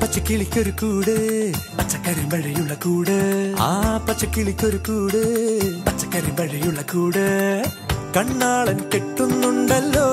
പച്ചക്കിളിക്കൊരു കൂട് പച്ചക്കരിമ്പഴയുള്ള കൂട് ആ പച്ചക്കിളിക്കൊരു കൂട് പച്ചക്കരിമ്പഴയുള്ള കൂട് കണ്ണാളൻ കെട്ടുന്നുണ്ടല്ലോ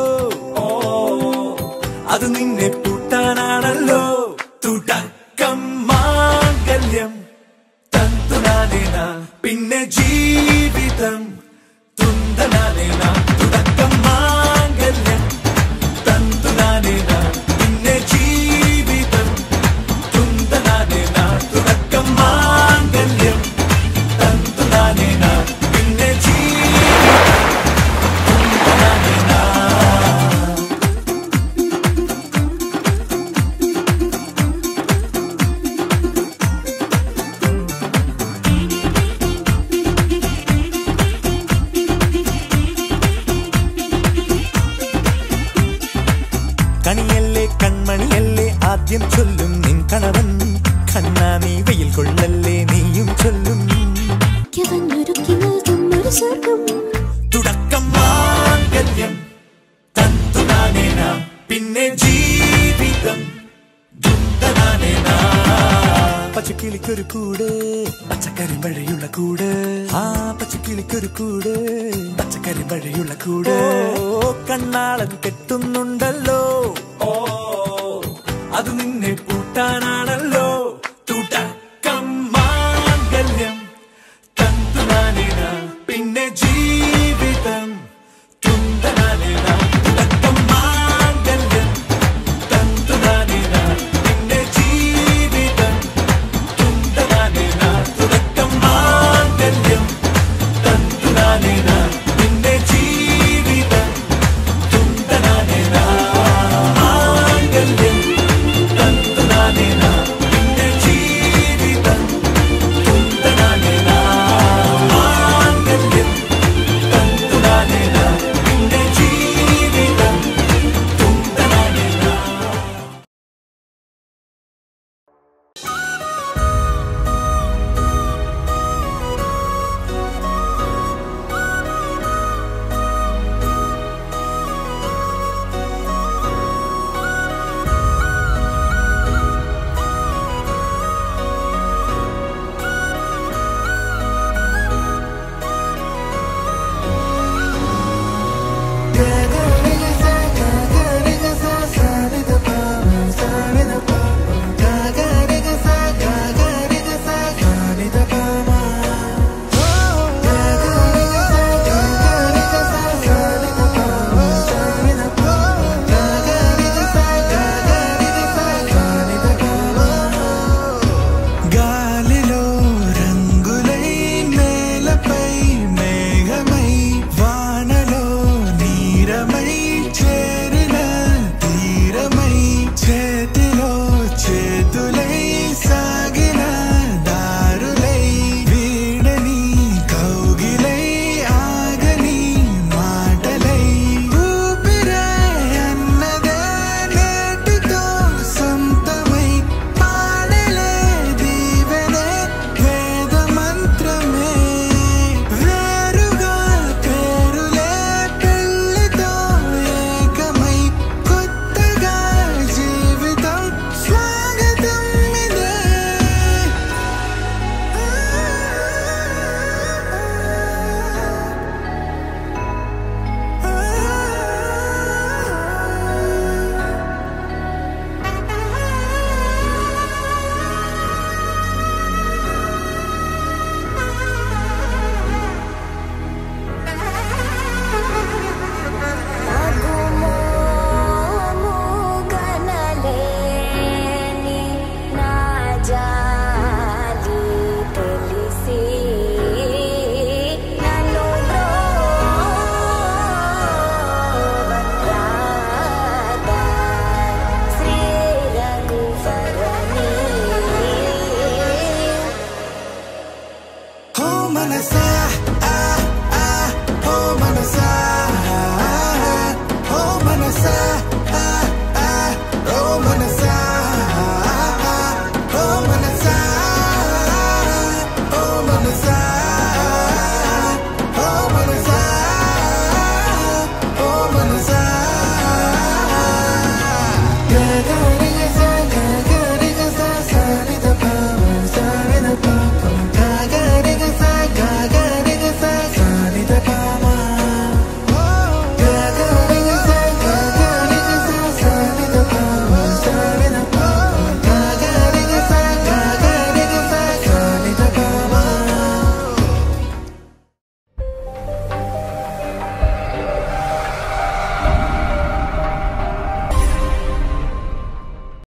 അത് നിന്നെ പൂട്ടാനാണല്ലോ തുടക്കം മാംഗല്യം തന്തുനാനേന പിന്നെ ജീവിതം തുന്തനാനേന തുടക്കം മാംഗല്യം തന്തുനാനേന പിന്നെ ജീവിതം തുന്തനാനേന തുടക്കം മാംഗല്യം തന്തുനാനേന പിന്നെ ജീവിതം തുന്തനാനേന. കണിയല്ലേ കൺമണിയല്ലേ ആദ്യം ചൊല്ലും നിൻ കണവൻ കണ്ണാ നീ വെയിൽ കൊള്ളല്ലേ നീയും ചൊല്ലും തുടക്കം മാംഗല്യം തന്തുനാനേന പിന്നെ ജീവിതം തുന്തനാനേന. പച്ചക്കിളിക്കൊരു കൂട് പച്ചക്കരിമ്പഴയുള്ള കൂട് ആ പച്ചക്കിളിക്കൊരു കൂട് പച്ചക്കരിമ്പഴയുള്ള കൂട് കണ്ണാളൻ കെട്ടുന്നുണ്ടല്ലോ